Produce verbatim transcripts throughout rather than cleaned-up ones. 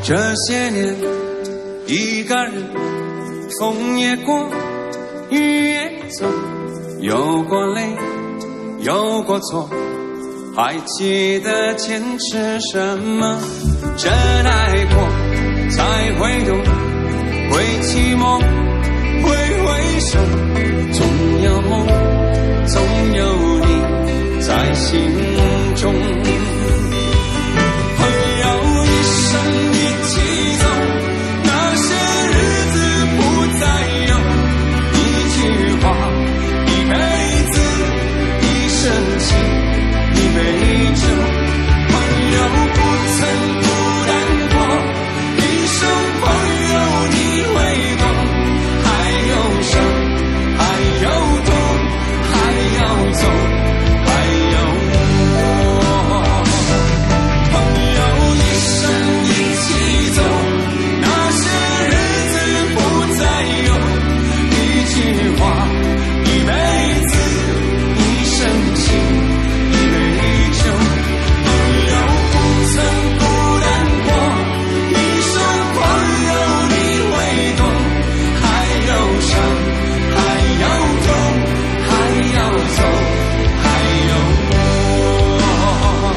这些年，一个人，风也过，雨也走，有过泪，有过错，还记得坚持什么？真爱过，才会懂，会寂寞，会回首，总有梦，总有你在心中。朋友一生一起走，那些日子不再有，一句话，一辈子，一生情，一杯酒。朋友不曾孤单过，一生朋友你会懂，还有伤，还有痛，还要走，还有我。朋友一生一起走，那些日子不再有，一句话，一辈子，一生情，一杯酒。朋友不曾孤单过，一生朋友你会懂，还有伤，还要痛，还要走，还有我。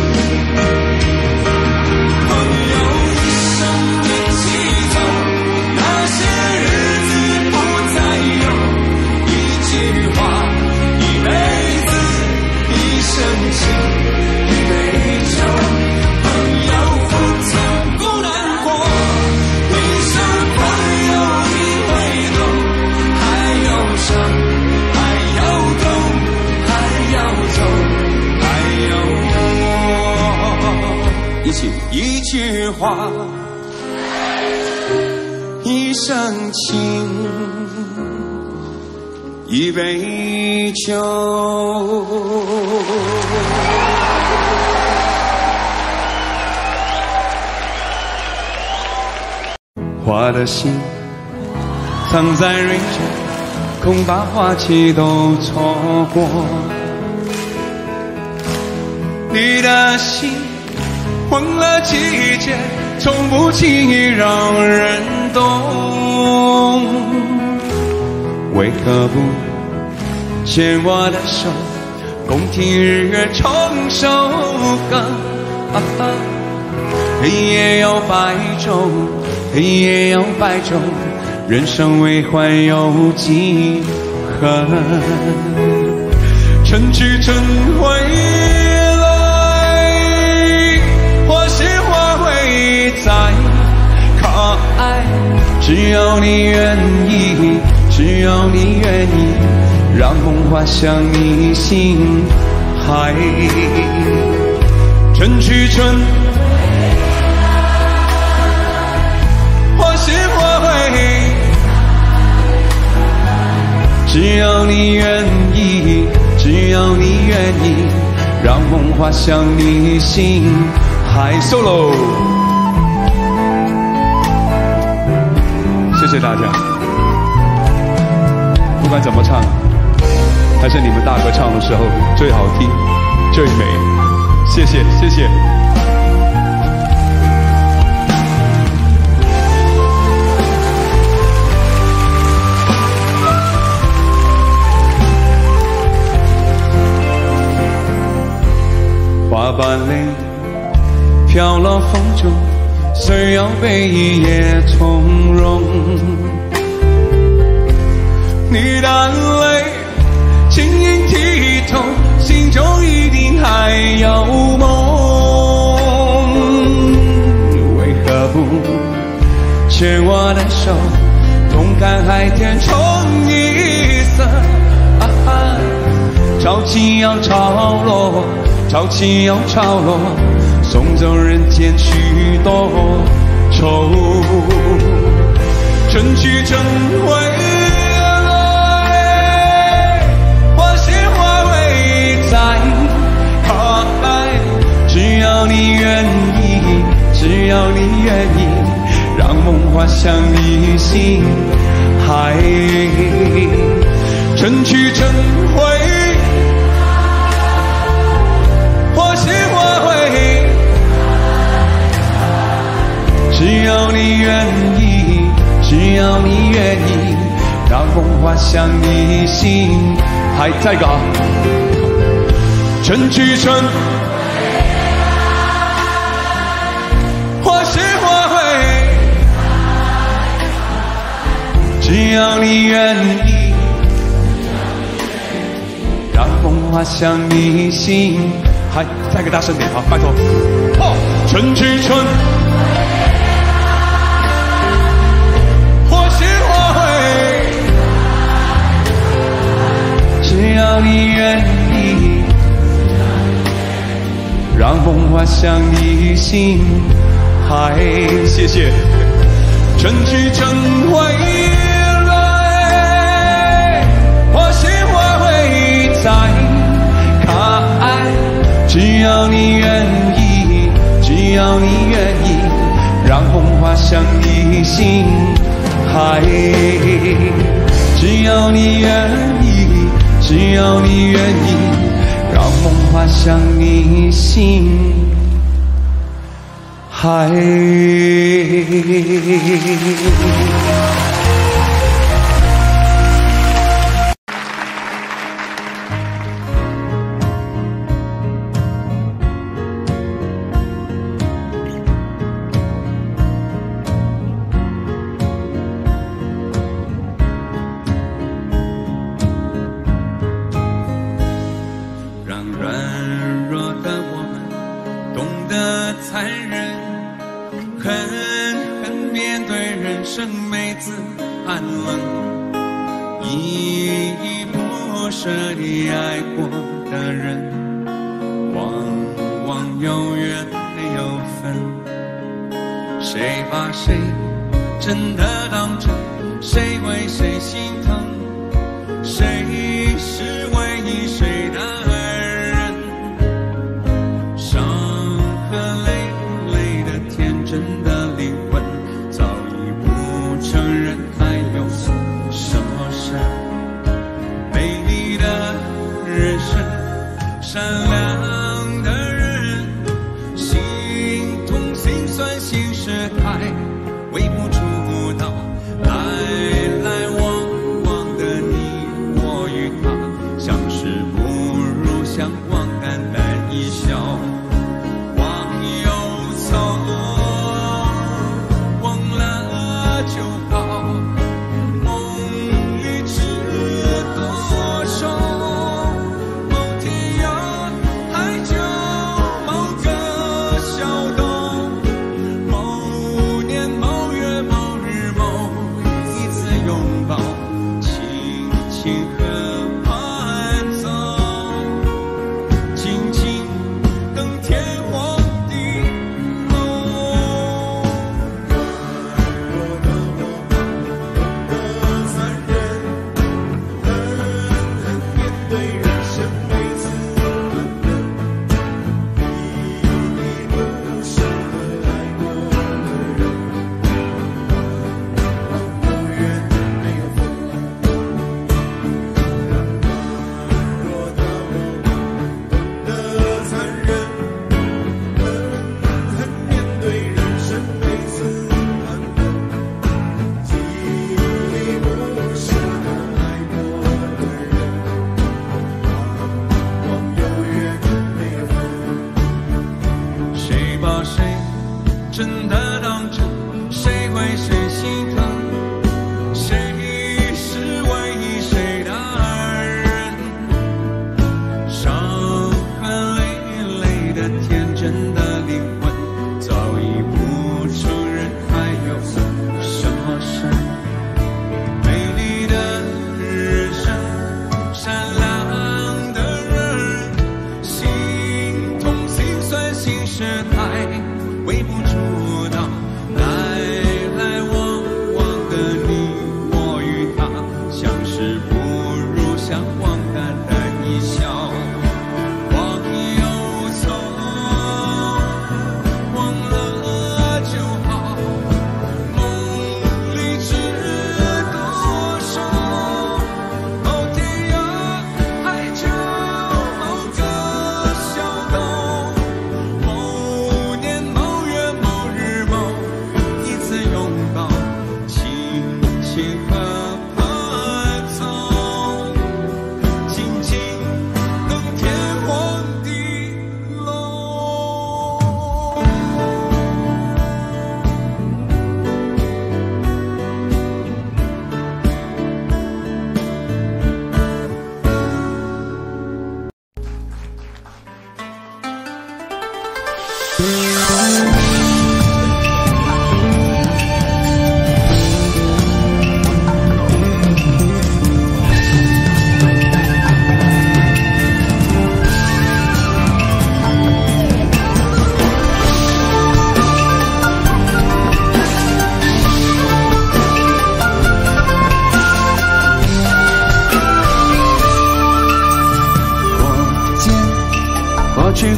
朋友一生一起走，那些日子不再有，一句话，一辈子，一生情，一杯酒。朋友不曾孤单过，一生朋友你会懂，还有伤，还要痛，还要走，还有我。一起，一句话，一生情，一杯酒。花的心藏在蕊中，恐把花期都错过。你的心忘了季节，从不轻易让人懂。为何不牵我的手，共听日月唱首歌？啊啊，黑夜有白昼，黑夜有白昼，人生为欢有几何？春去春回来，或是花会再可爱。只要你愿意，只要你愿意，让梦滑向你心海。春去春或是花会，只要你愿意，只要你愿意，让梦滑向你心海。 Solo， 谢谢大家。不管怎么唱，还是你们大合唱的时候最好听、最美。谢谢，谢谢。花瓣泪飘落风中，虽有悲意也从容。你的泪晶莹剔透，心中一定还有梦。为何不牵我的手，同看海天冲一色？啊啊，潮起又潮落，潮起又潮落，送走人间许多愁。春去春回来，或是花会再可爱。只要你愿意，只要你愿意，让梦滑向你心海。春去春回，或是花会，只花向你心，还再一个啊，春去春，花谢花会，只要你愿意，让风花向你心，还再一个大声点，好，拜托，哦，春去春。只要你愿意，让风花向你心海。谢谢。春去春回来，花谢花会再开。只要你愿意，只要你愿意，让风花向你心海。只要你愿意。只要你愿意，让梦花向你心海。 微不足道，来来往往。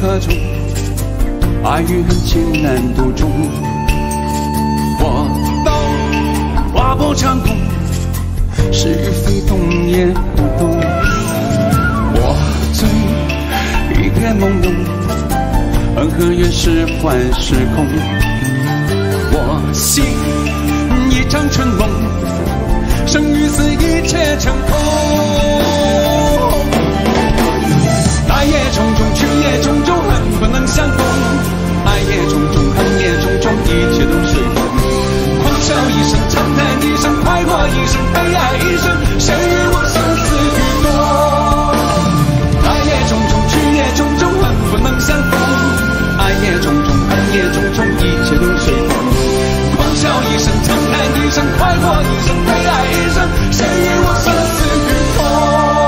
何中？爱与恨情难独钟。我懂，划破长空，是与非动也不动。我醉，一片朦胧，恩和怨是幻是空。我醒，一场春梦，生与死一切成空。来也匆匆，去也匆匆，恨不能相逢。爱也匆匆，恨也匆匆，一切都随风。狂笑一声，长叹一声，快活一生，悲哀一生，谁与我生死与共？来也匆匆，去也匆匆，恨不能相逢。爱也匆匆，恨也匆匆，一切都随风。狂笑一声，长叹一声，快活一生，悲哀一生，谁与我生死与共？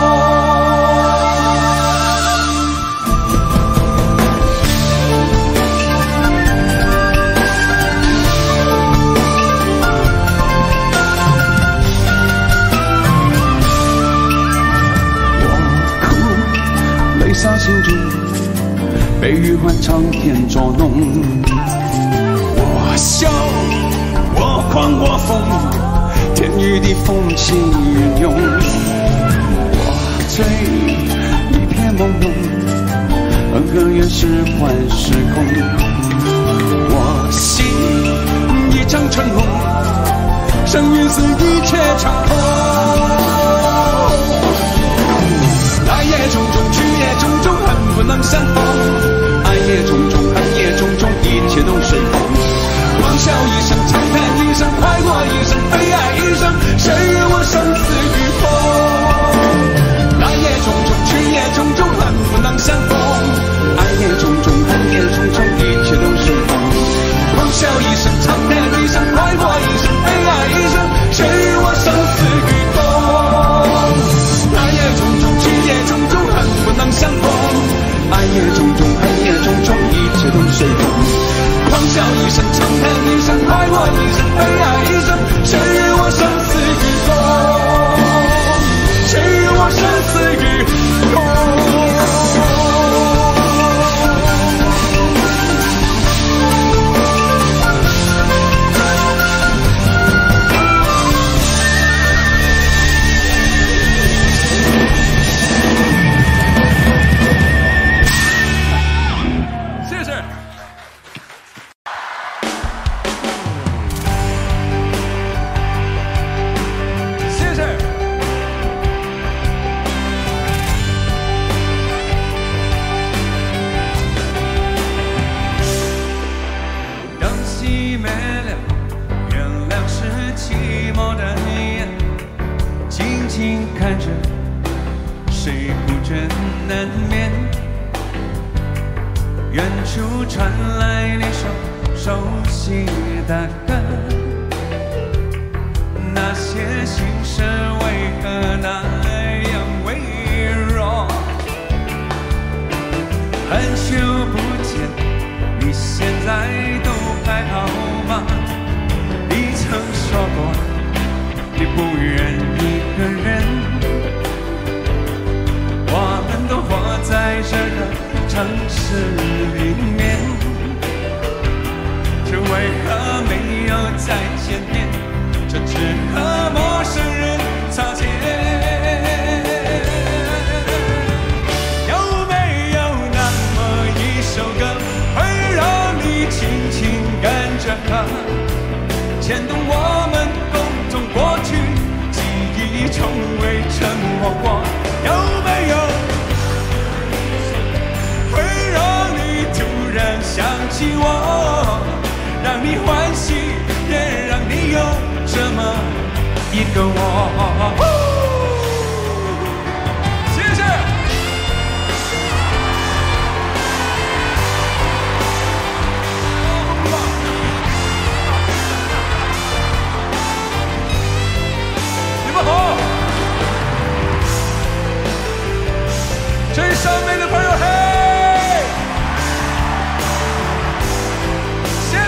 泪洒心中，被余欢长天捉弄。我笑，我狂我疯，天与地风起云涌。我醉，一片朦胧，恩和怨是幻是空。我醒，一场春梦，生与死一切成空。来也匆匆，去也匆匆，恨不能相逢。爱也匆匆，恨也匆匆，一切都随风。狂笑一声，长叹一声，快活一生，悲哀一生，谁与我生死与共？来也匆匆，去也匆匆，恨不能相逢。爱也匆匆，恨也匆匆，一切都随风。狂笑一声，长叹一声，快活一生，悲哀一生，谁与我生死与共？来也匆匆，去也匆匆，恨不能相逢。爱也匆匆，恨也匆匆，一切都随风。狂笑一声，长叹一声，快活一生，悲哀一生，谁与我生死与共？谁与我生死与共？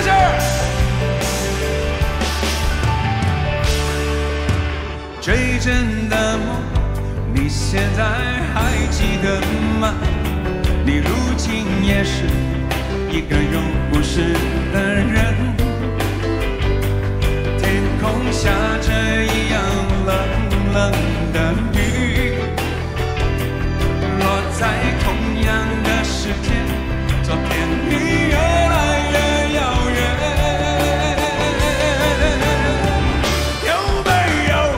追着一个有故事的人。天空下着一样冷冷的雨，落在同样的时间，昨天你越来越遥远。有没有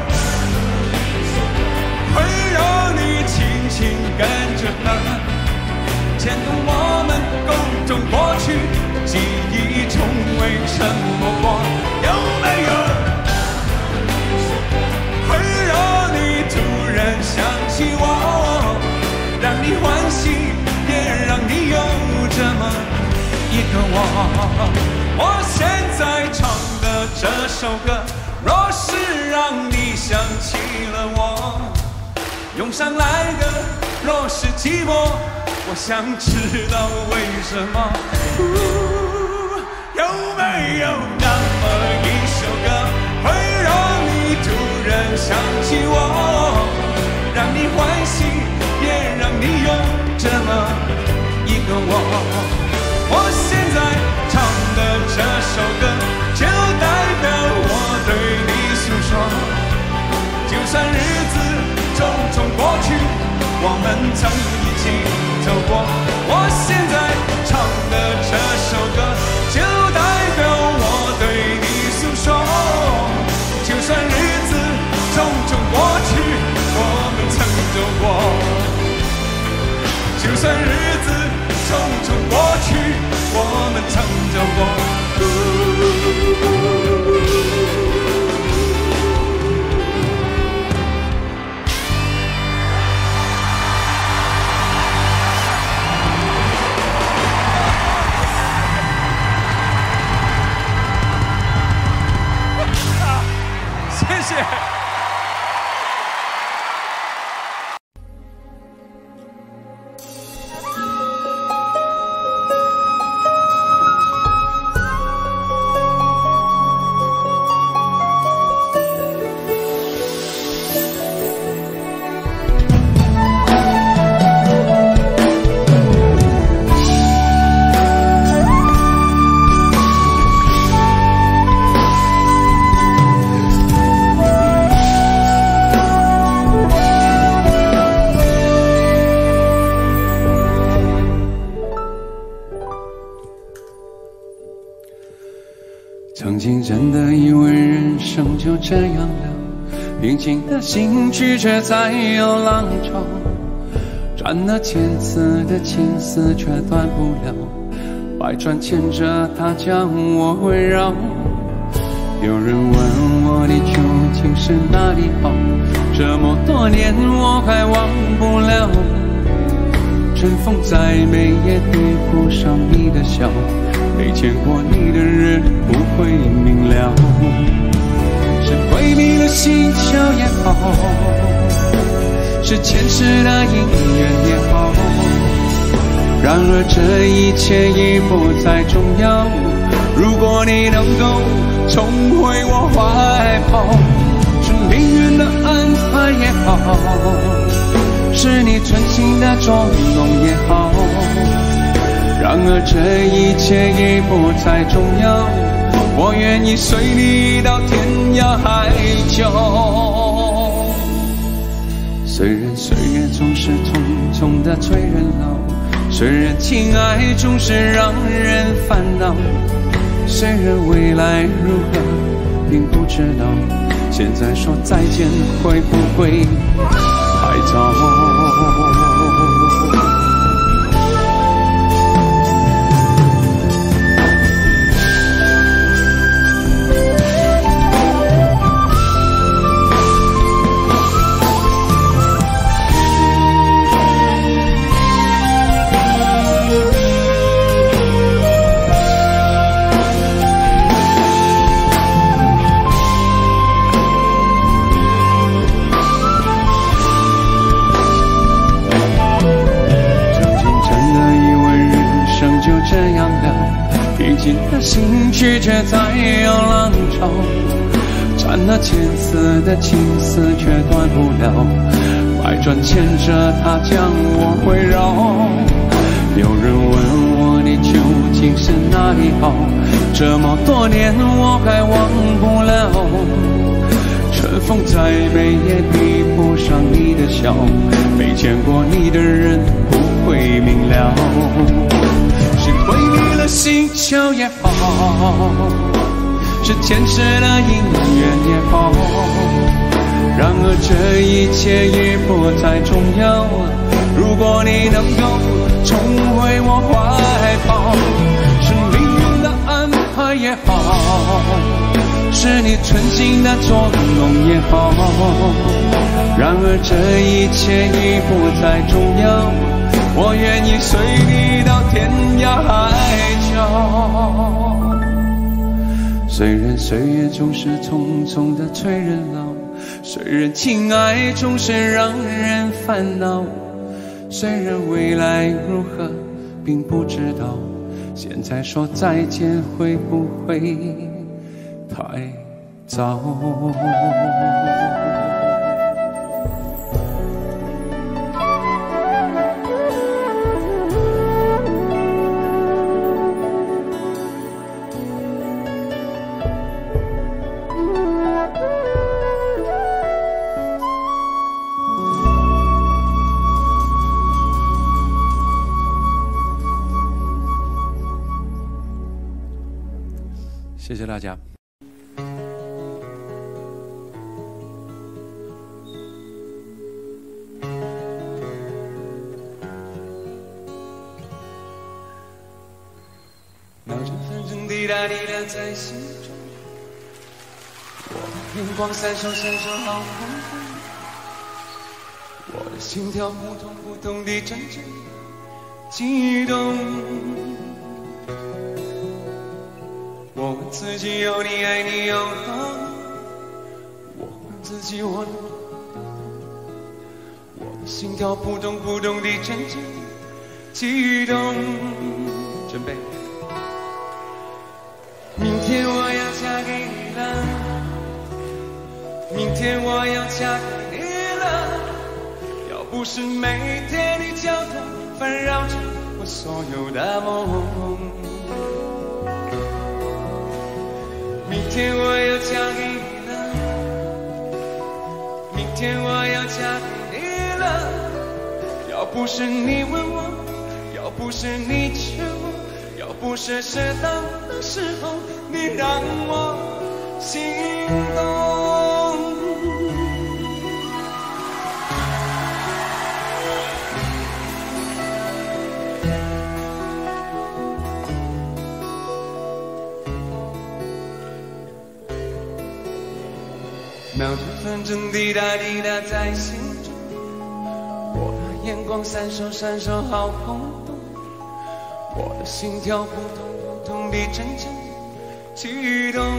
会让你轻轻跟着它，牵动我们共同过去，记忆从未沉默过？有没有会让你突然想起我，让你欢喜，也让你有这么一个我？我现在唱的这首歌，若是让你想起了我，涌上来的若是寂寞，我想知道为什么。呃、有没有那么一首歌，会让你突然想起我，让你欢喜，也让你有这么一个我？我现在唱的这首歌，就代表我对你诉说。就算日子种种过去，我们曾一起走过。我现在唱的这首歌，就代表我对你诉说。就算日子种种过去，我们曾走过。就算日子种种过去，我们曾走过。谢谢。 曾经真的以为人生就这样了，平静的心拒绝再有浪潮，转了千次的情丝却断不了，百转牵着它将我围绕。有人问我你究竟是哪里好，这么多年我还忘不了。春风再美也对不上你的笑，没见过你的人不会明了，是鬼迷了心窍也好，是前世的姻缘也好，然而这一切已不再重要。如果你能够重回我怀抱，是命运的安排也好，是你存心的捉弄也好，然而这一切已不再重要，我愿意随你到天涯海角。虽然岁月总是匆匆的催人老，虽然情爱总是让人烦恼，虽然未来如何并不知道，现在说再见会不会太早？平静的心拒绝再有浪潮，缠了千丝的情丝却断不了，百转牵着它将我围绕。有人问我你究竟情是哪里好？这么多年我还忘不了，春风再美也比不上你的笑，没见过你的人不会明了，是回避了星球也好，是前世的姻缘也好，然而这一切已不再重要，如果你能够重回我怀抱，是命运的安排也好，是你存心的捉弄也好，然而这一切已不再重要，我愿意随你到天涯海角。虽然岁月总是匆匆的催人老，虽然情爱总是让人烦恼，虽然未来如何并不知道，现在说再见会不会太早？谢谢大家。 闹钟反正滴答滴答在心中，我的眼光闪烁闪烁好空洞，我的心跳扑通扑通地阵阵激动。我问自己有你爱你有他，我问自己我能我的心跳扑通扑通地阵阵激动。准备，明天我要嫁给你了，明天我要嫁给你了，要不是每天你交通烦扰着我所有的梦，明天我要嫁给你了，明天我要嫁给你了，要不是你问我，要不是你劝我，要不是适当的时候你让我心动。秒针反正滴答滴答在心中，我的眼光闪烁闪烁好空洞，我的心跳扑通扑通地阵阵激动。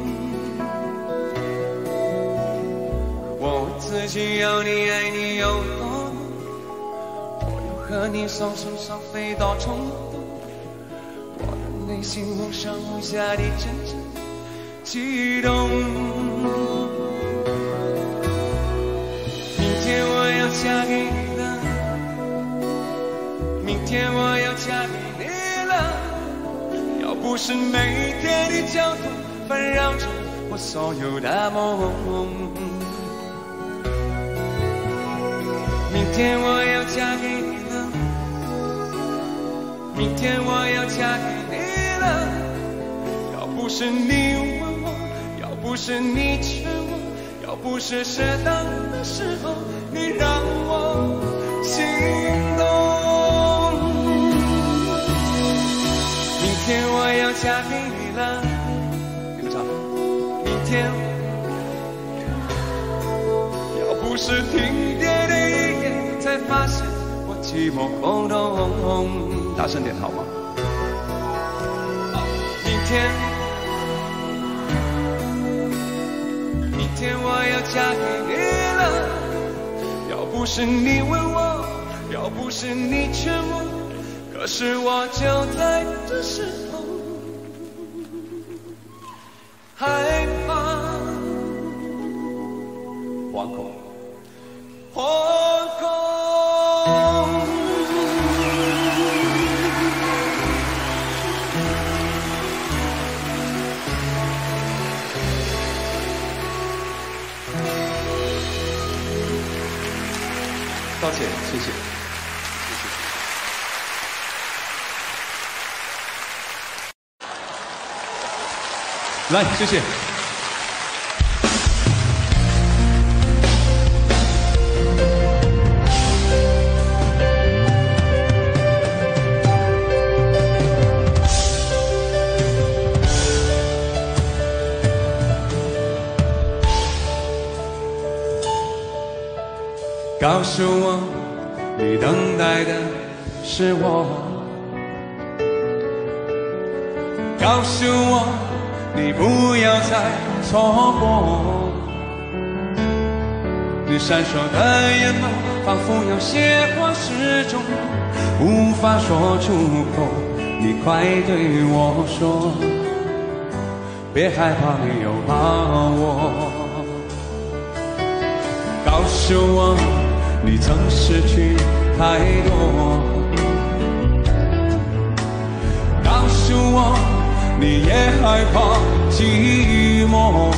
我问自己要你爱你有多浓，我要和你双宿双飞到冲动，我的内心无上无下地阵阵激动。明天我要嫁给你了，明天我要嫁给你了，要不是每天的交通烦扰着我所有的梦，明天我要嫁给你了，明天我要嫁给你了，要不是你问我，要不是你劝我，要不是适当的时候你让我心动。明天我要嫁给你了，你们唱。明天要不是停电的一夜才发现我寂寞空洞，大声点好吗？明天明天我要嫁给你了，要不是你问我，要不是你劝我，可是我就在这时候害怕惶恐惶恐。 超前，谢谢，谢谢。来，谢谢。告诉我，你等待的是我。告诉我，你不要再错过。你闪烁的眼眸，仿佛有些话始终无法说出口。你快对我说，别害怕，没有把握。告诉我，你曾失去太多，告诉我你也害怕寂寞。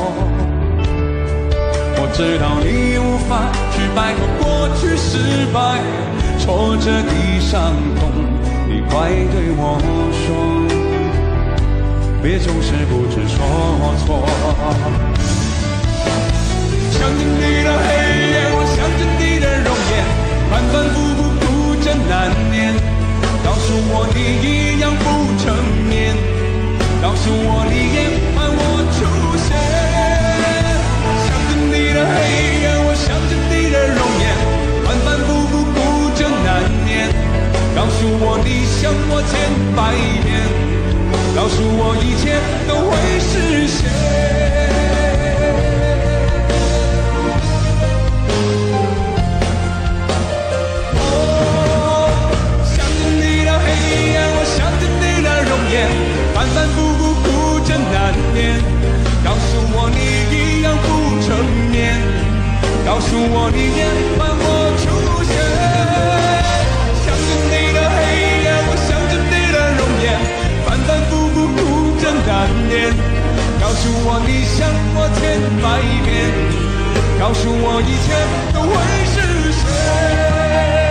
我知道你无法去摆脱过去失败挫折的伤痛，你快对我说，别总是不知所措。想着你的黑夜，我想着你的容颜，反反复复不争难念。告诉我你一样不成眠，告诉我你也盼我出现。想着你的黑夜，我想着你的容颜，反反复复不争难念。告诉我你想我千百遍，告诉我一切都会实现。反反复复不争难念，告诉我你一样不成眠，告诉我你也盼我出现。想着你的黑夜，我想着你的容颜，反反复复不争难念，告诉我你想我千百遍，告诉我一切都会实现。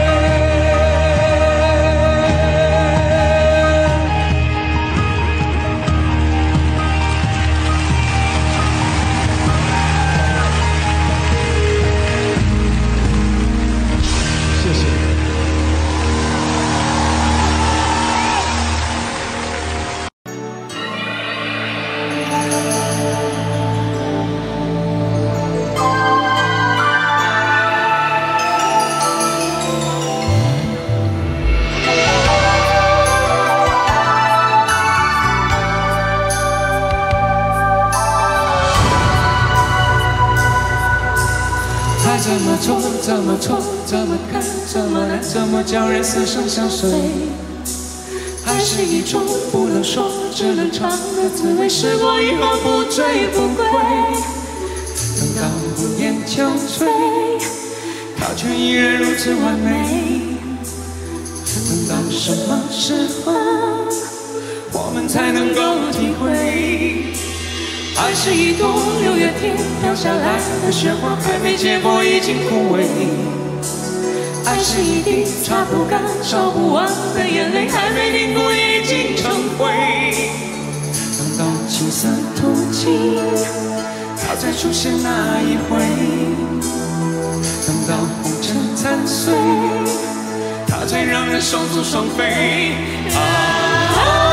怎么做，怎么错，怎么看，怎么来，怎么叫人死生相随？爱是一种不能说，只能尝的滋味，试过以后不追不归。等到红颜憔悴，它却依然如此完美。等到什么时候，我们才能够体会？爱是一朵六月天飘下来的雪花，还没结果已经枯萎。爱是一滴擦不干、烧不完的眼泪，还没凝固已经成灰。等到青涩吐尽，它再出现那一回。等到红尘残碎，它才让人手足双飞。啊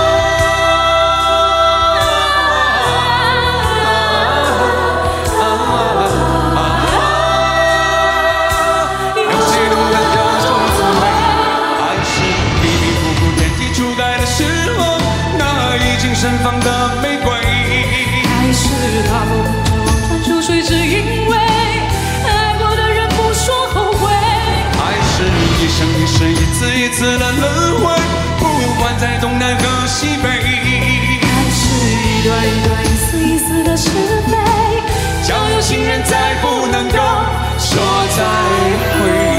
盛放的玫瑰， 爱是它不转弯出水，只因为爱过的人不说后悔。 爱是一生一世，一次一次的轮回，不管在东南和西北。 爱是一段一段，一丝一丝的是非， 叫有情人再不能够说再会。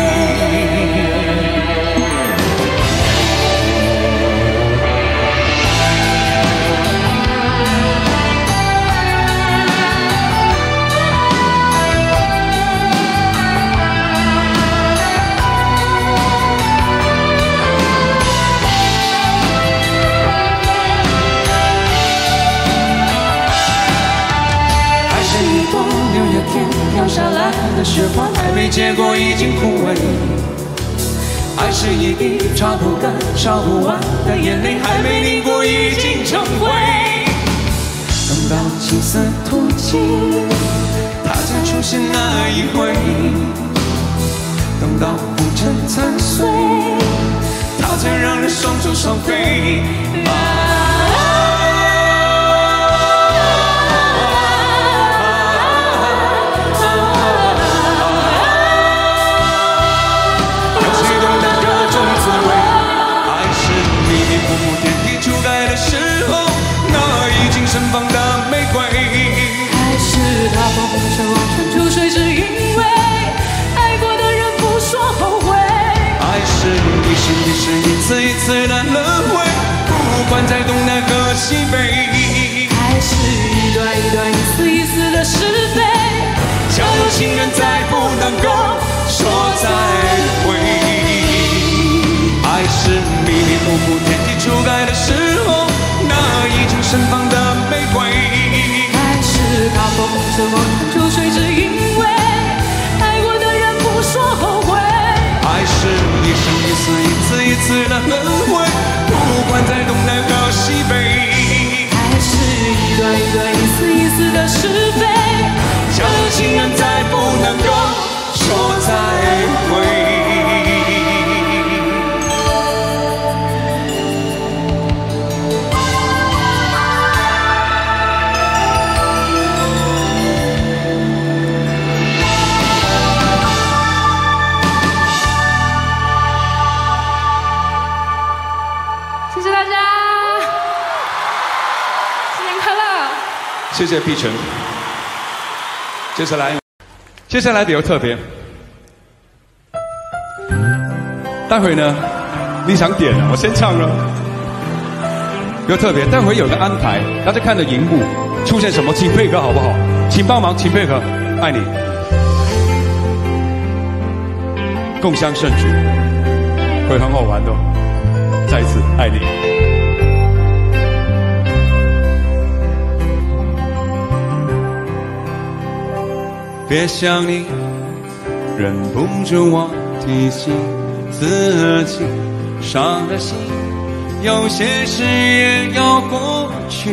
的雪花还没结果已经枯萎。爱是一滴擦不干、烧不完的眼泪，还没凝过已经成灰。等到青丝吐尽，它才出现那一回。等到红尘残碎，它才让人双宿双飞。啊盛放的玫瑰， 还是他风尘望穿秋水，只因为爱过的人不说后悔。 爱是一生一世一次一次的轮回，不管在东南和西北。 爱是一段一段一丝一丝的是非， 相有情人再不能够说再会。爱是迷迷糊糊天地初开的时候，那已经盛放的玫瑰。 爱是他风尘望穿秋水，只因为爱过的人不说后悔。 爱是一生一世一次一次的轮回，不管在东南和西北。 爱是一段一段一丝一丝的是非， 相有情人再不能够说再会。谢谢碧晨。接下来，接下来比较特别。待会呢，你想点啊？我先唱了。比较特别，待会有个安排，大家看着荧幕出现什么，请配合好不好？请帮忙，请配合，爱你。共襄盛举，会很好玩的。再一次，爱你。别想你，忍不住我提醒自己，伤了心，有些事也要过去。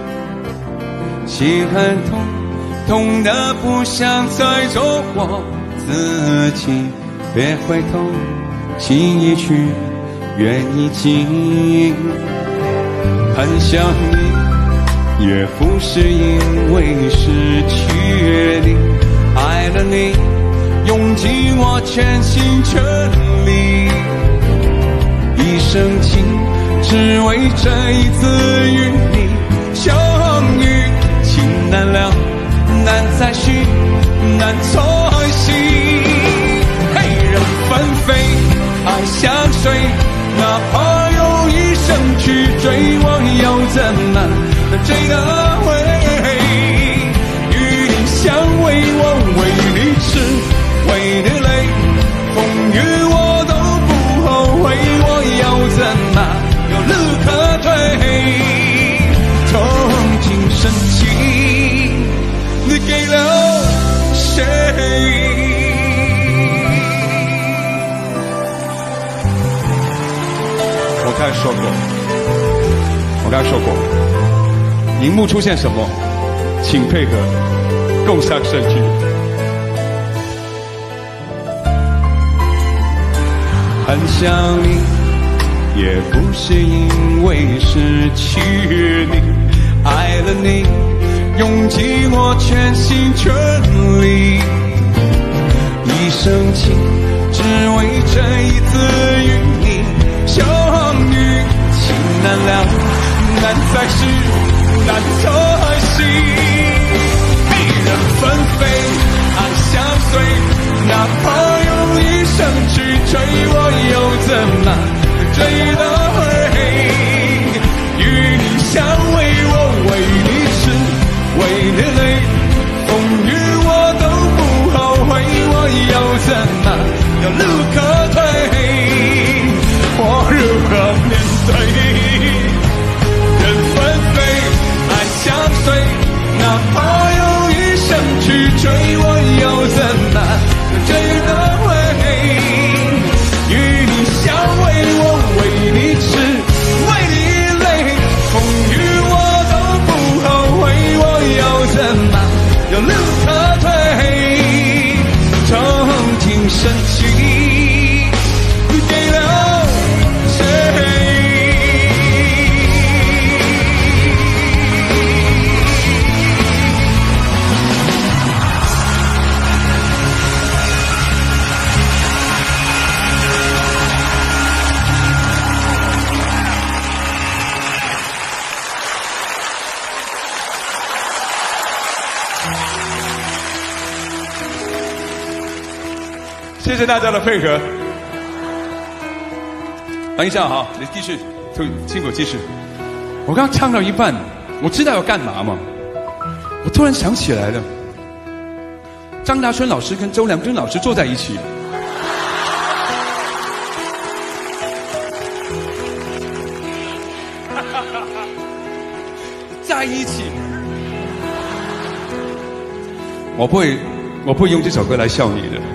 心很痛，痛得不想再做我自己。别回头，情已去，缘已尽。很想你，也不是因为失去你。爱了你，用尽我全心全力，一生情，只为这一次与你相遇。情难了，难再续，难再续。黑人纷飞，爱相随，哪怕有一生去追，我又怎么追得回？相偎，我为你痴，为你泪，风雨我都不后悔，我要怎么有路可退？从今生情，你给了谁？我刚才说过，我刚才说过，荧幕出现什么，请配合。共襄盛举，很想你，也不是因为失去你。爱了你，用尽我全心全力，一生情，只为这一次与你相遇。情难了，难再续，难再续。纷飞，爱相随，哪怕有一生去追，我又怎么追得回？与你相偎，我为你痴，为你泪，风雨我都不后悔，我又怎么有路可退？我如何面对？人纷飞，爱相随，哪怕有去追，我又怎么谢谢大家的配合。等一下哈，你继续，辛苦继续。我刚唱到一半，我知道要干嘛吗？我突然想起来了，张大春老师跟周良珍老师坐在一起。在一起，我不会，我不会用这首歌来笑你的。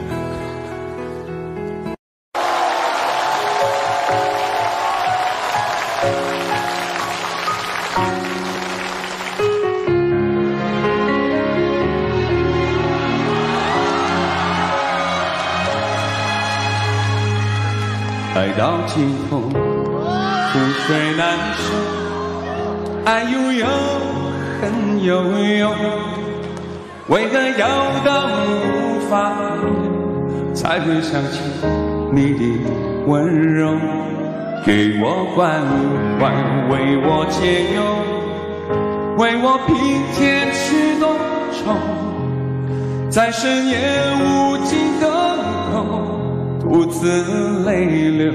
爱到尽头，覆水难收，爱悠悠，恨悠悠，为何要到无法才会想起你的温柔？给我关怀，为我解忧，为我平添许多愁，在深夜无尽的口。独自泪流，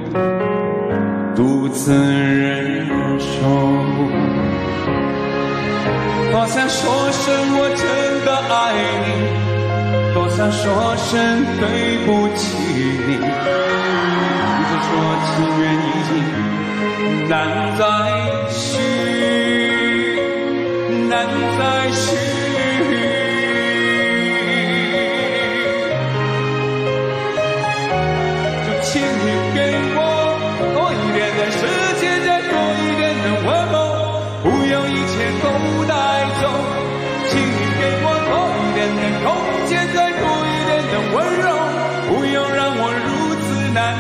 独自忍受。多想说声我真的爱你，多想说声对不起你，只说情缘已经难再续，难再续。请你给我多一点的时间，再多一点的问候，不用一切都带走。请你给我多一点的空间，再多一点的温柔，不用让我如此难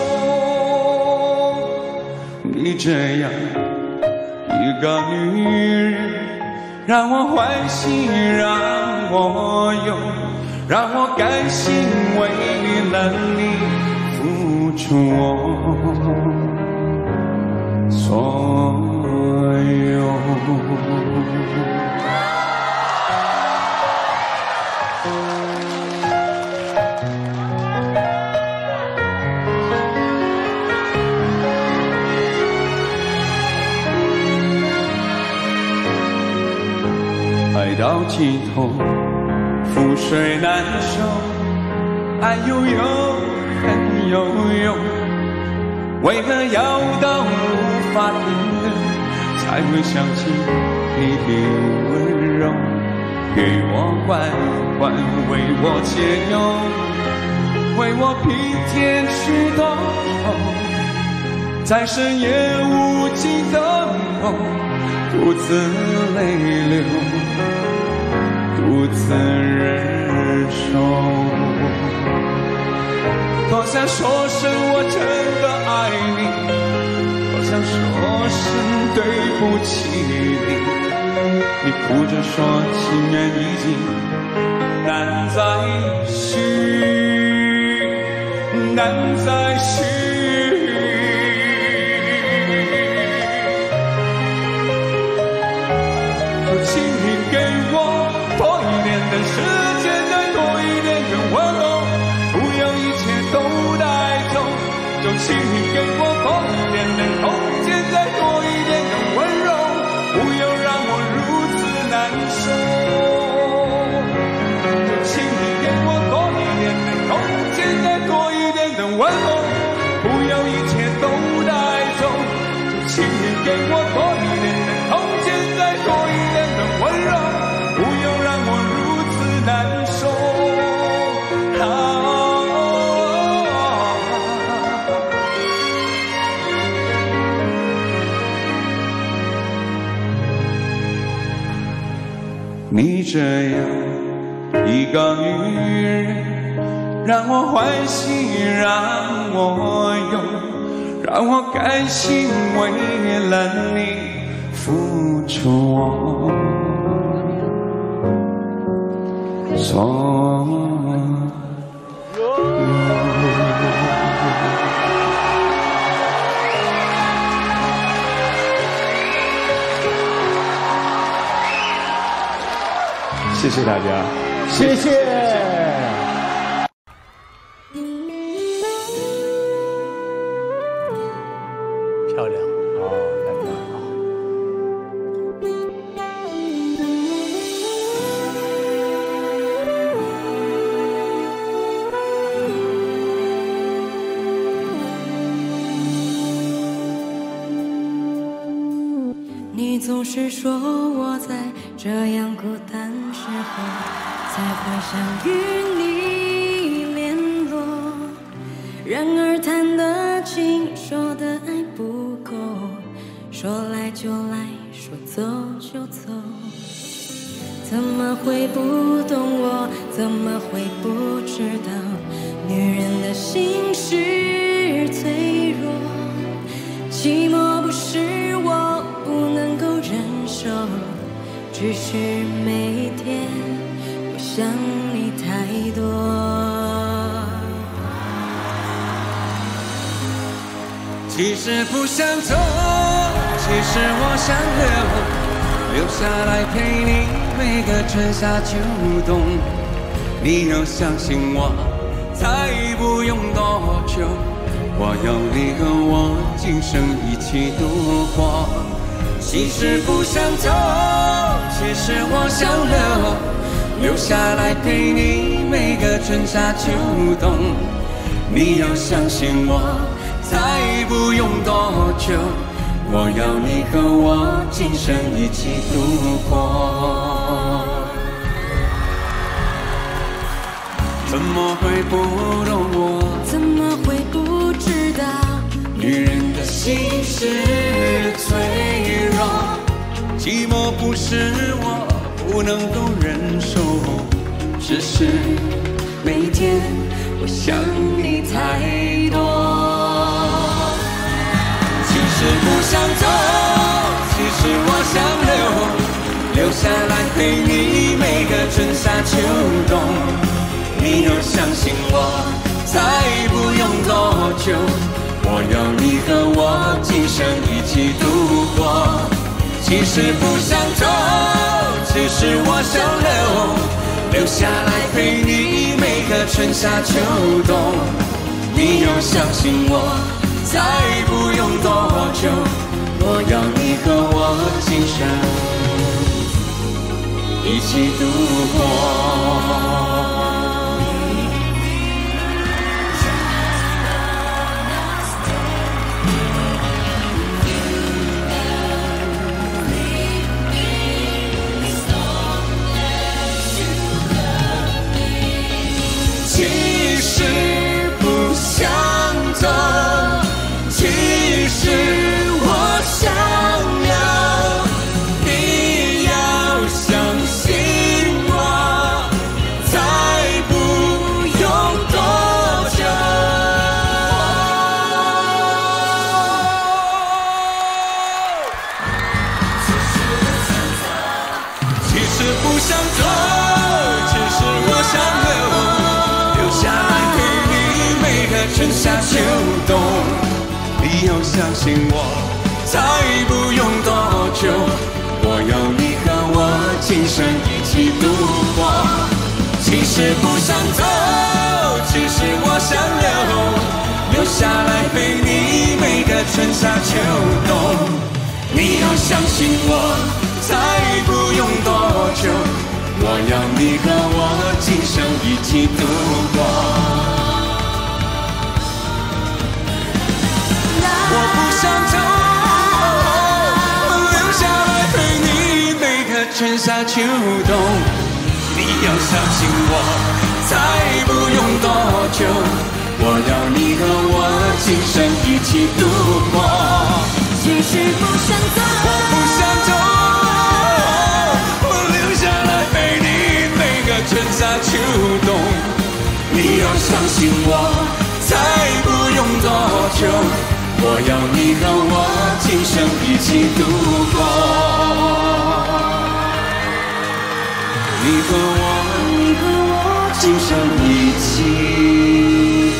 受。你这样一个女人，让我欢喜，让我忧，让我甘心为了你付出我所有。爱到尽头，覆水难收，爱悠悠，恨悠悠，为何要到无法停留，才会想起你的温柔？给我关怀，为我解忧，为我平添许多愁，在深夜无尽的梦，独自泪流，独自忍受。多想说声我真的爱你，多想说声对不起你。你哭着说情缘已经难再续，难再续。就请你给我多一点的时间，再多一点的问候，不要一切都带走。就请你给我多一点的空间，再多一点的温柔，不要让我如此难受。就请你给我多一点的空间，再多一点的问候，不要一切都带走。就请你给我多一点的空间，再多一点的温柔，不要让我如此难受。啊你这样一个女人，让我欢喜，让我忧，让我甘心为了你付出我所有。谢谢大家， 谢谢。 你总是说我在这样孤单时候才会想与你联络，然而谈的情说的爱不够，说来就来，说走就走。怎么会不懂我？怎么会不知道女人的心是脆弱？寂寞不是我不能够忍受，只是每天我想你太多。 其实不想走，其实我想留，留下来陪你每个春夏秋冬。你要相信我，才不用多久，我有你和我今生一起度过。其实不想走，其实我想留，留下来陪你每个春夏秋冬。你要相信我，才不用多久，我要你和我今生一起度过。怎么会不懂我？ 怎么会不知道女人的心是脆弱，寂寞不是我不能够忍受，只是每天我想你太多。其实不想走，其实我想留，留下来陪你每个春夏秋冬。你要相信我，才不用多久，我要你和我今生一起度过。其实不想走，其实我想留，留下来陪你每个春夏秋冬。你要相信我，才不用多久，我要你和我今生一起度过。其实不想走，其实我想要，你要相信我，才不用多久。其实不想走，其实我想留，留下来陪你每个春夏秋冬。你要相信我，才不用多久，我要你和我今生一起度过。其实不想走，其实我想留，留下来陪你每个春夏秋冬。你要相信我，才不用多久，我要你和我今生一起度过。我不想走，留下来陪你每个春夏秋冬。你要相信我，才不用多久，我要你和我今生一起度过。 其实不想走， 我不想走，我留下来陪你每个春夏秋冬。你要相信我，才不用多久，我要你和我今生一起度过。你和我， 你和我今生一起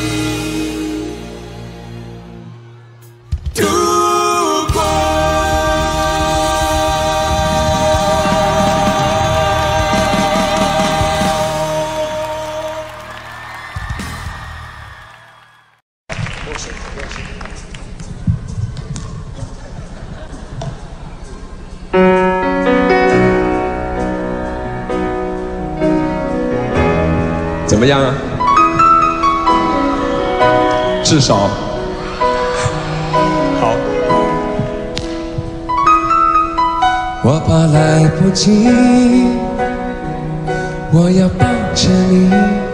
度过。 怎么样啊？至少好。 我怕来不及，我要抱着你，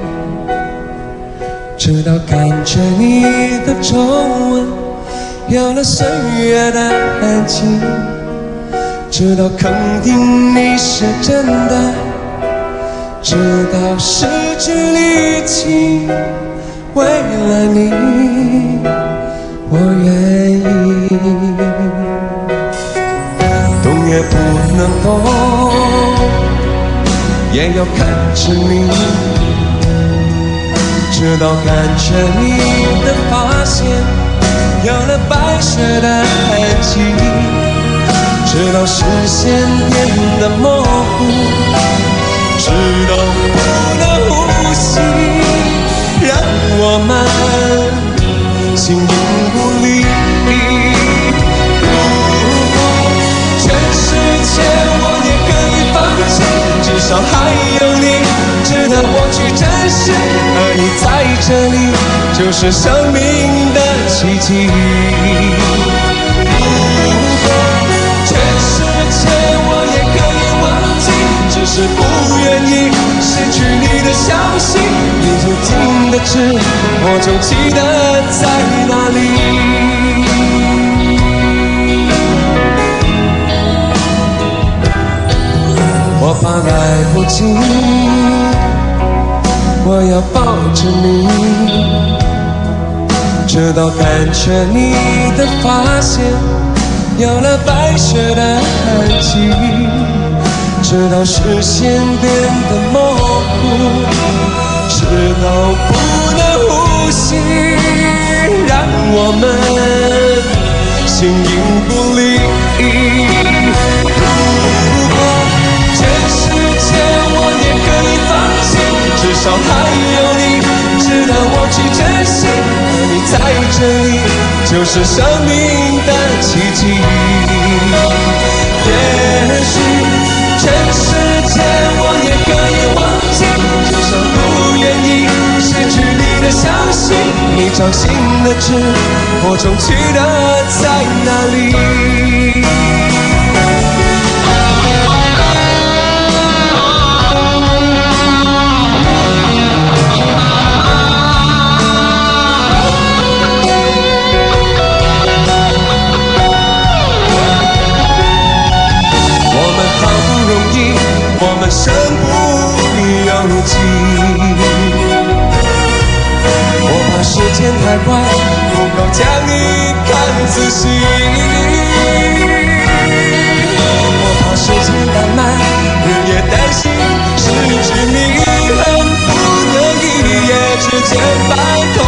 直到看着你的皱纹有了岁月的痕迹，直到肯定你是真的，直到失去力气，为了你我愿意。动也不能动，也要看着你，直到看着你的发线有了白雪的痕迹，直到视线变得模糊，直到不能呼吸，让我们形影不离。全世界我也可以放弃，至少还有你值得我去珍惜，而你在这里就是生命的奇迹。全世界我也可以忘记，只是不愿意失去你的消息，你究竟的知我终记得在哪里。我怕来不及，我要抱着你，直到看着你的发线有了白雪的痕迹，直到视线变得模糊，直到不能呼吸，让我们形影不离。至少还有你值得我去珍惜，而你在这里就是生命的奇迹。也许全世界我也可以忘记，至少不愿意失去你的消息，你掌心的痣我终记得在哪里。我们身不由己，我怕时间太快，不够将你看仔细。我怕时间太慢，日夜担心失去你，恨不得一夜之间白头，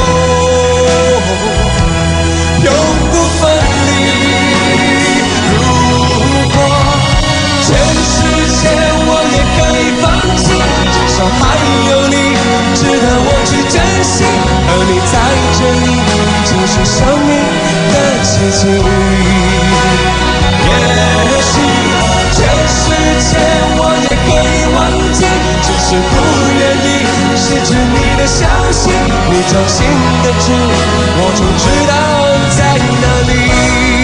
永不分离。如果全世界可以放弃，至少还有你值得我去珍惜，而你在这里就是生命的奇迹。也许全世界我也可以忘记，只是不愿意失去你的消息，你掌心的痣我终知道在哪里。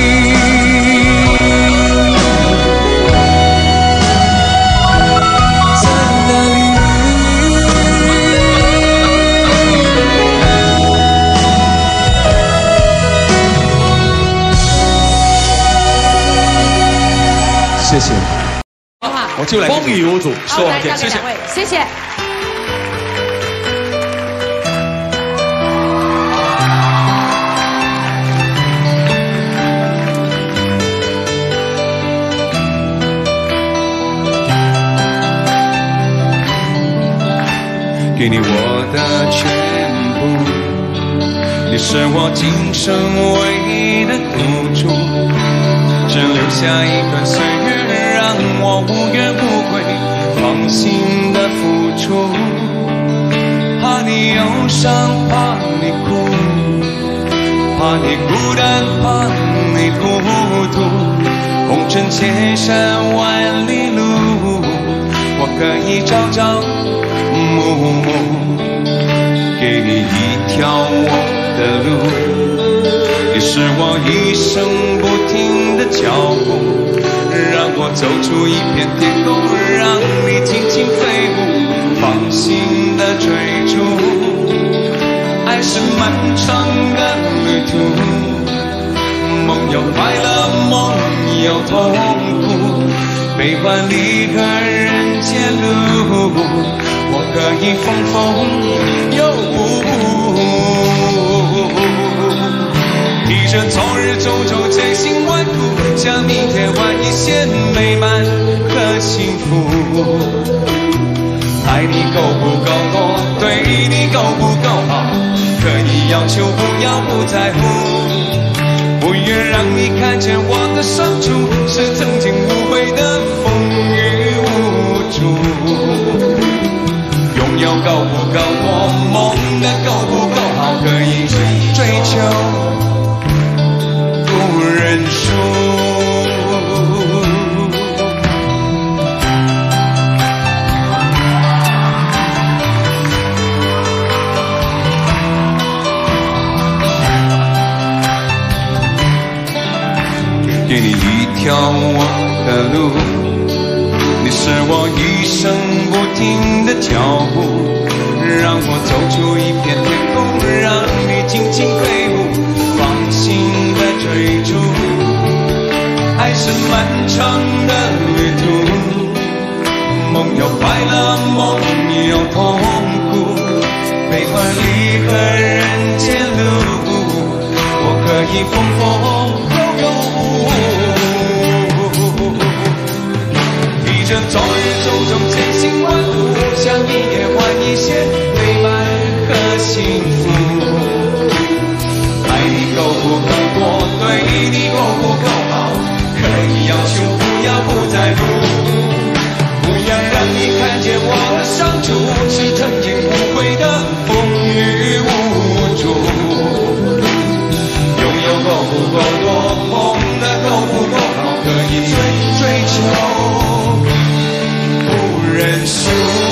谢谢，我就来风雨无阻，说完见，谢谢， 谢谢。 给你我的全部，你是我今生唯一的付出，只留下一段岁月让我无怨无悔，放心的付出。怕你忧伤，怕你哭，怕你孤单，怕你孤独。红尘千山万里路，我可以朝朝暮暮，给你一条我的路。你是我一生不停的脚步，让我走出一片天空，让你尽情飞舞，放心的追逐。爱是漫长的旅途，梦有快乐，梦有痛苦，悲欢离合人间路，我可以风风又舞，披着昨日种种千辛万苦，向明天换一些美满和幸福。爱你够不够多，对你够不够好，可以要求不要不在乎，不愿让你看见我的伤处，是曾经无悔的风雨无阻。拥有够不够多，梦的够不够好，可以追求不认输。给你一条我的路，你是我一生不停的脚步，让我走出一片天空，让你尽情飞舞，放心的追逐。爱是漫长的旅途，梦有快乐，梦有痛苦，悲欢离合人间路，我可以风风又舞，披着昨日种种千辛万苦，向明天换一些美满和幸福。爱你够不够多，对你够不够好，可以要求不要不在乎，不要让你看见我的伤处，是曾经无悔的风雨无阻。拥有够不够多，梦的够不够好，可以追追求不认输。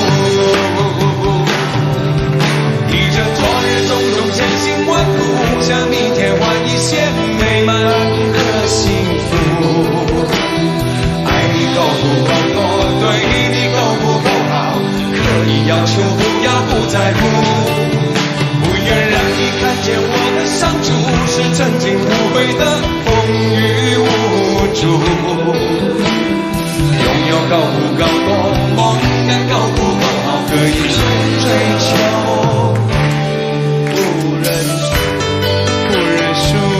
披着昨日种种千辛万苦，向明天换一些美满和幸福。爱你够不够多，对你够不够好，可以要求不要不在乎，不愿让你看见我的伤处，是曾经无悔的风雨无阻。拥有够不够多，梦的够不够好，可以追追求不认输，不认输。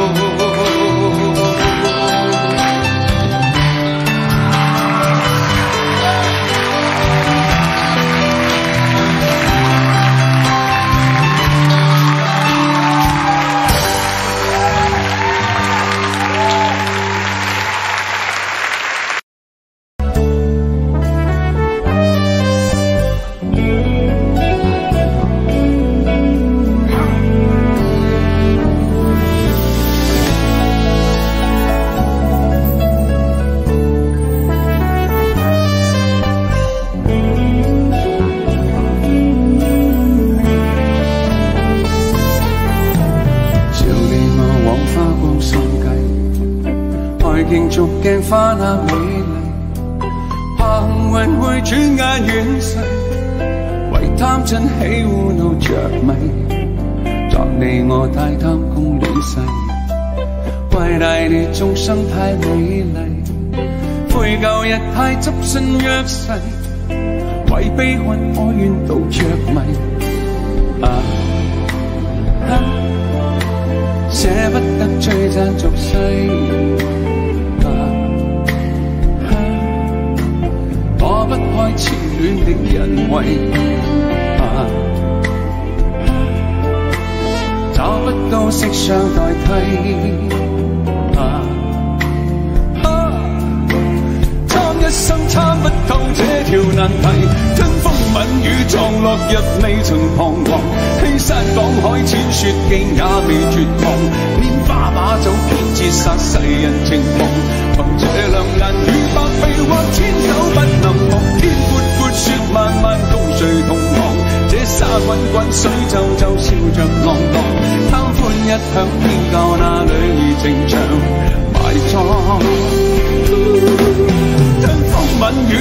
逐鏡花那美麗，怕幸運會轉眼遠逝，為貪嗔喜惡怒着迷，作你我太貪功戀勢，為大地眾生太美麗，悔舊日太執信約誓，為悲歡哀怨都着迷。啊啊，捨不得璀璨俗世。躲不開痴戀的人為，啊，找不到色相代替，啊，啊，參一生參不透這條難題，吞風吻雨撞落日未曾彷徨，欺山趕海淺雪徑也未絕望，拈花把酒偏折殺世人情狂，憑這兩眼與百臂或千手不能防，天闊闊雪漫漫共誰同航，這沙滾滾水皺皺笑着浪蕩，貪歡一晌偏教那女兒情長埋葬。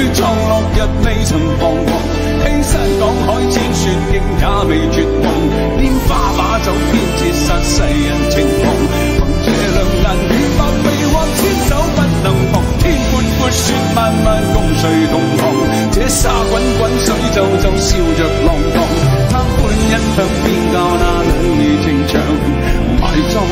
雨撞落日未曾彷徨，欺山趕海千雪徑也未絕望，拈花把酒偏折殺世人情狂，憑這兩眼與百臂或千手不能防，天闊闊雪漫漫共誰同航，這沙滾滾水皺皺笑着浪蕩，貪歡一晌便教那裏情長埋葬。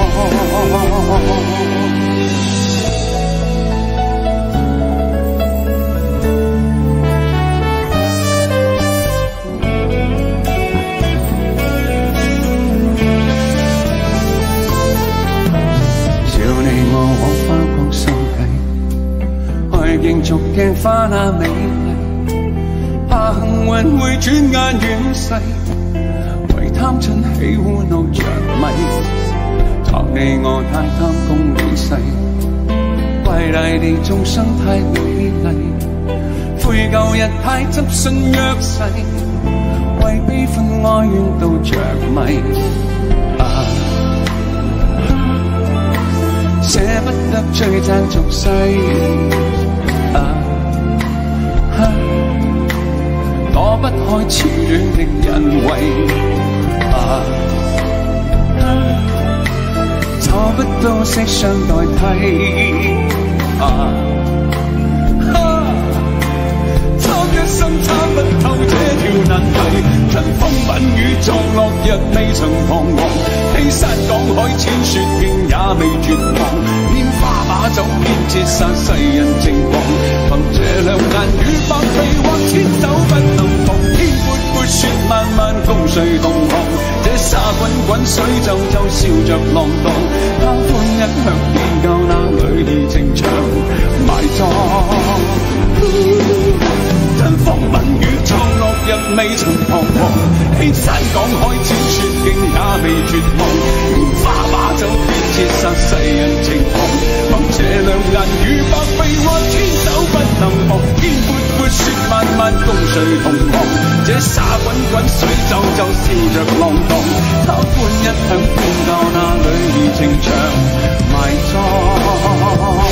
競逐鏡花那美麗，怕幸運會轉眼遠逝，為貪嗔喜惡怒着迷，託你我太貪功利勢，怪大地眾生太美麗，悔舊日太執信約誓，為悲憤哀怨都着迷。啊，捨不得璀璨俗世。啊哈，躲不開痴戀的人為，啊哈，找不到色相代替，啊哈，貪一生參不透這條難題，塵風吻雨撞落日未曾彷徨，欺山趕海千雪徑也未絕望，拈花把酒偏折殺世人情狂，憑這兩眼與百臂或千手不能防，天闊闊雪漫漫共誰同航，這沙滾滾水皺皺笑着浪蕩，貪歡一晌便教那裏情長埋葬。塵風吻雨撞落日未曾彷徨，欺山趕海千雪徑也未絕望，拈花把酒偏折殺世人情狂，憑這兩眼與百臂或千手不能防，天闊闊雪漫漫共誰同航，這沙滾滾水皺皺笑着浪蕩，貪歡一晌便教那裏情長埋葬。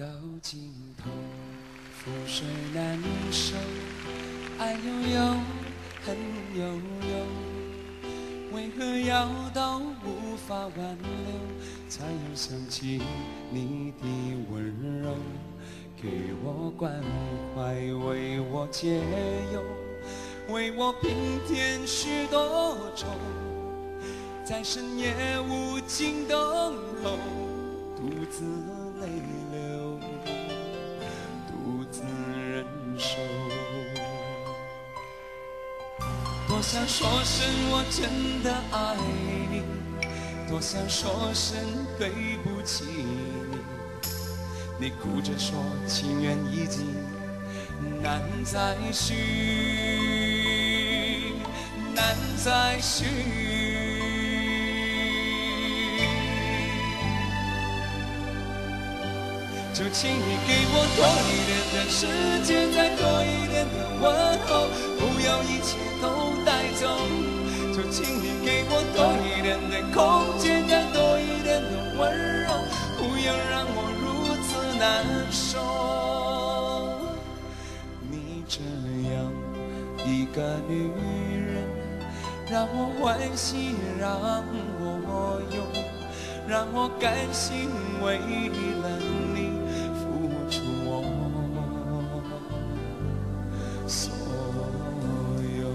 到尽头，覆水难收，爱悠悠，恨悠悠，为何要到无法挽留，才又想起你的温柔，给我关怀，为我解忧，为我平添许多愁，在深夜无尽等候，独自泪流，独自忍受。多想说声我真的爱你，多想说声对不起你，你哭着说情缘已尽，难再续，难再续。就请你给我多一点的时间，再多一点的问候，不要一切都带走。就请你给我多一点的空间，再多一点的温柔，不要让我如此难受。你这样一个女人，让我欢喜，让我忧，让我甘心为了你付出我所有。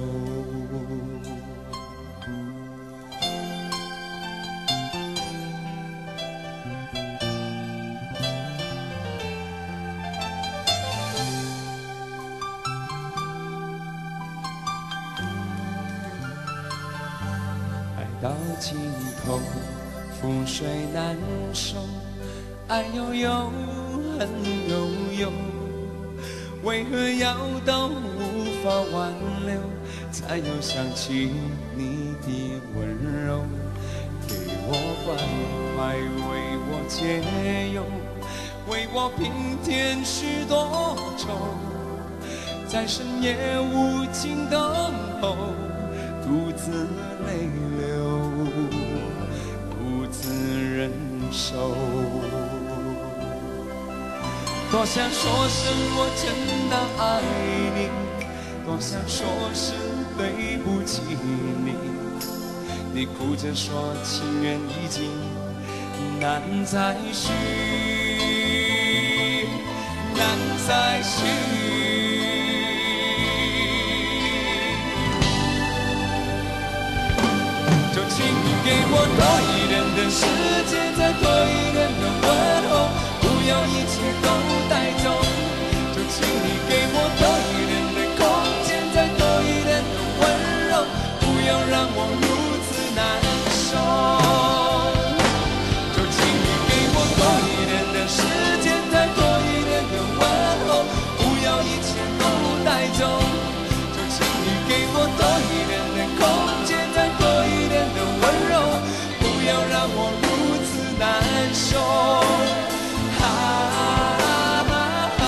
爱到尽头，覆水难收，爱悠悠，恨悠悠，为何要到无法挽留，才又想起你的温柔，给我关怀，为我解忧，为我平添许多愁，在深夜无尽等候，独自泪流，独自忍受。多想说声我真的爱你，多想说声对不起你，你哭着说情缘已尽，难再续，难再续。就请你给我多一点的时间，再多一点的问候，不要一切都带走。就请你给我多一点的空间，再多一点的温柔，不要让我如此难受。就请你给我多一点的时间，再多一点的问候，不要一切都带走。就请你给我多一点的空间，再多一点的温柔，不要让我如此难受。啊啊啊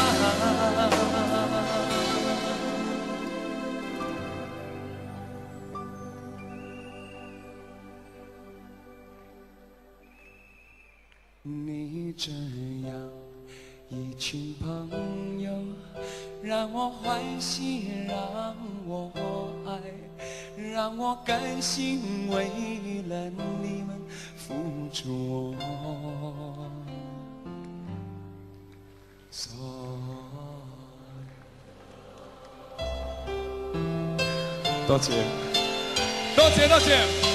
你这样一群朋友，让我欢喜，让我爱，让我甘心为了你们付出我所有。多谢，多谢，多谢。